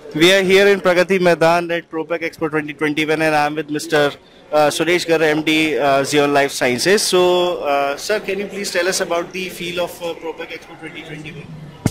We are here in Pragati Maidan at Propec Expo 2021 and I am with Mr. Suresh Gar, MD, Xeon Life Sciences. So, sir, can you please tell us about the feel of Propec Expo 2021?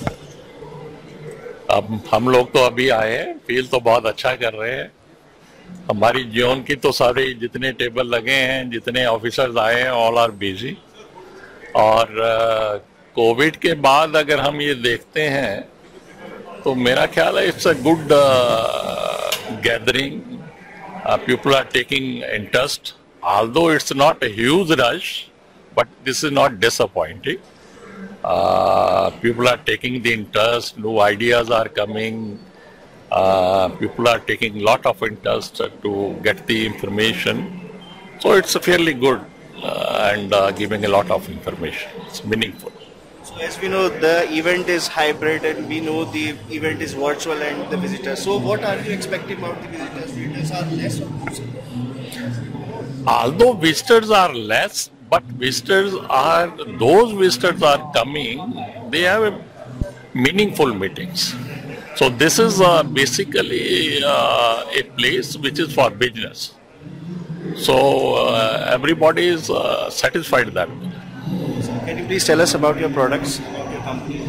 अब हम लोग तो अभी आए हैं, feel तो बहुत अच्छा कर रहे हैं। हमारी जियोन की तो सारे जितने टेबल लगे हैं, जितने ऑफिसर्स आए हैं, ऑल आर बिजी। और कोविड के बाद अगर हम ये देखते हैं तो मेरा ख्याल है it's a good gathering. People are taking interest, although it's not a huge rush, but this is not disappointing. People are taking the interest, new ideas are coming, people are taking lot of interest to get the information. So it's fairly good and giving a lot of information. It's meaningful. So, as we know, the event is hybrid and we know the event is virtual and the visitors. So, what are you expecting about the visitors? Visitors are less or more? Although visitors are less, but those visitors are coming, they have meaningful meetings. So this is basically a place which is for business. So everybody is satisfied that. Can you please tell us about your products, about your company?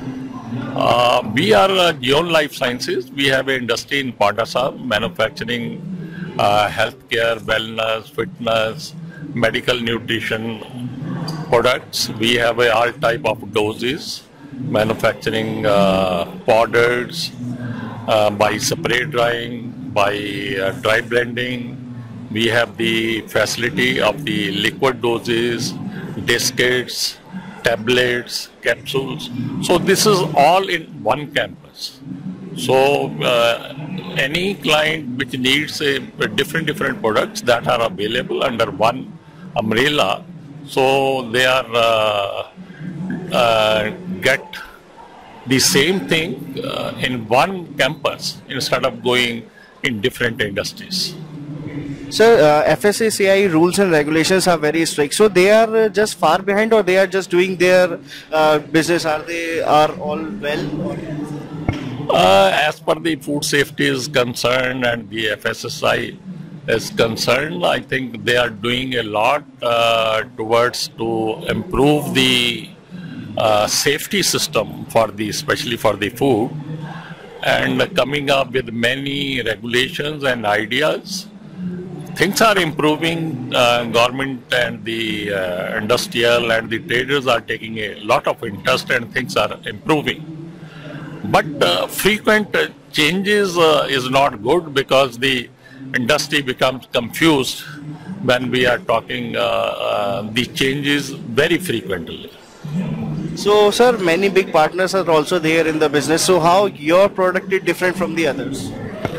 We are Xeon Life Sciences. We have an industry in Pandasar, manufacturing healthcare, wellness, fitness, medical nutrition products. We have all type of doses, manufacturing powders, by spray drying, by dry blending. We have the facility of the liquid doses, discs, tablets, capsules. So this is all in one campus. So any client which needs a different products that are available under one umbrella, so they are get the same thing in one campus instead of going in different industries. Sir, FSSAI rules and regulations are very strict. So they are just far behind, or they are just doing their business? Are all well? Or? As per the food safety is concerned and the FSSAI is concerned, I think they are doing a lot towards to improve the safety system for especially for the food, and coming up with many regulations and ideas. Things are improving. Government and the industrial and the traders are taking a lot of interest, and things are improving. But frequent changes is not good, because the industry becomes confused when we are talking the changes very frequently. So, sir, many big partners are also there in the business. So, how your product is different from the others?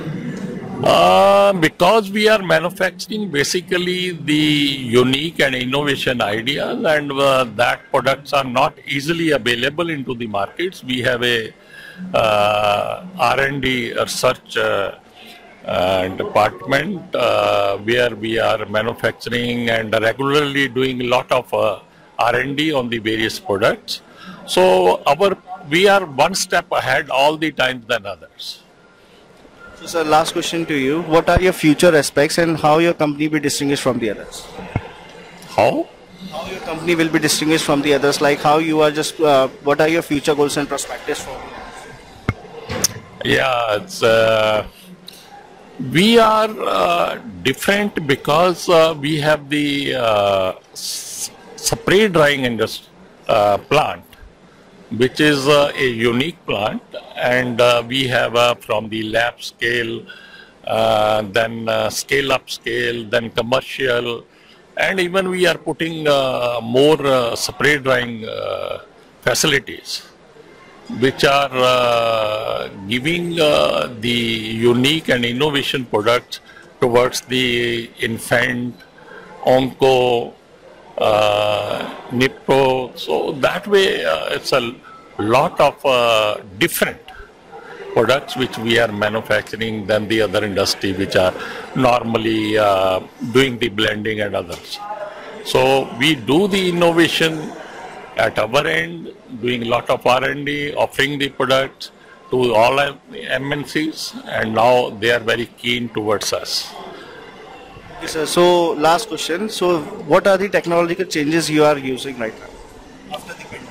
Because we are manufacturing basically the unique and innovation ideas, and that products are not easily available into the markets. We have a R&D research department where we are manufacturing and regularly doing a lot of R&D on the various products. So we are one step ahead all the time than others. So, sir, last question to you. What are your future aspects and how your company will be distinguished from the others? How? How your company will be distinguished from the others? Like how you are just, what are your future goals and perspectives for you? Yeah, it's, we are different because we have the spray drying industry plant, which is a unique plant, and we have from the lab scale, then scale up scale, then commercial, and even we are putting more spray drying facilities, which are giving the unique and innovation products towards the infant, onco, Nipro. So that way it's a lot of different products which we are manufacturing than the other industry which are normally doing the blending and others. So we do the innovation at our end, doing a lot of R&D, offering the products, to all MNCs, and now they are very keen towards us. Yes, sir. So last question. So what are the technological changes you are using right now after the pandemic?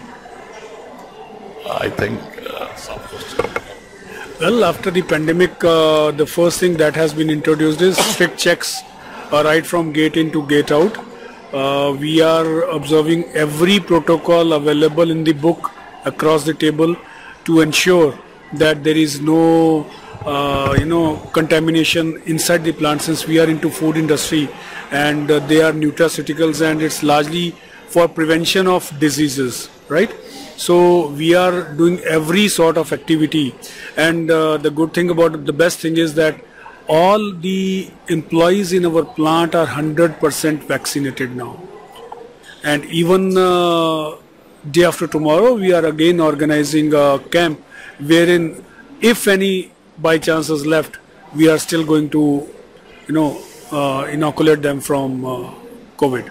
I think some question. Well, after the pandemic, the first thing that has been introduced is strict checks right from gate in to gate out. We are observing every protocol available in the book across the table to ensure that there is no contamination inside the plant, since we are into food industry and they are nutraceuticals and it's largely for prevention of diseases, right? So we are doing every sort of activity, and the good thing about the best thing is that all the employees in our plant are 100% vaccinated now. And even day after tomorrow, we are again organizing a camp wherein, if any by chance is left, we are still going to, inoculate them from COVID.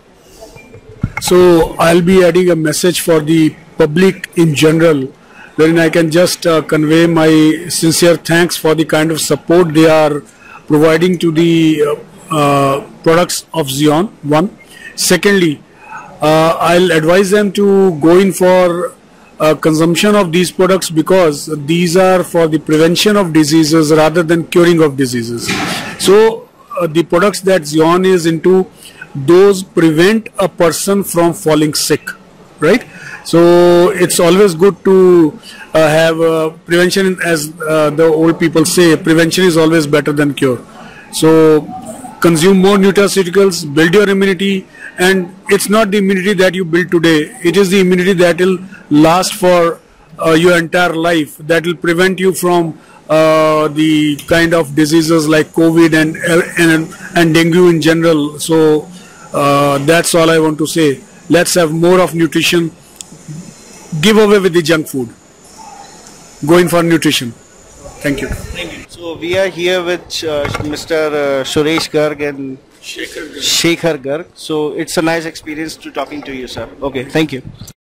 So I'll be adding a message for the public in general, wherein I can just convey my sincere thanks for the kind of support they are providing to the products of Xion. One. Secondly, I'll advise them to go in for consumption of these products, because these are for the prevention of diseases rather than curing of diseases. So the products that Xion is into, those prevent a person from falling sick, right? So it's always good to have prevention, as the old people say, prevention is always better than cure. So consume more nutraceuticals, build your immunity, and it's not the immunity that you build today, it is the immunity that will last for your entire life, that will prevent you from the kind of diseases like COVID and dengue in general. So that's all I want to say. Let's have more of nutrition. Give away with the junk food. Go in for nutrition. Thank you. Thank you. So we are here with Mr. Suresh Garg and Shekhar Garg. So it's a nice experience to talking to you, sir. Okay, thank you.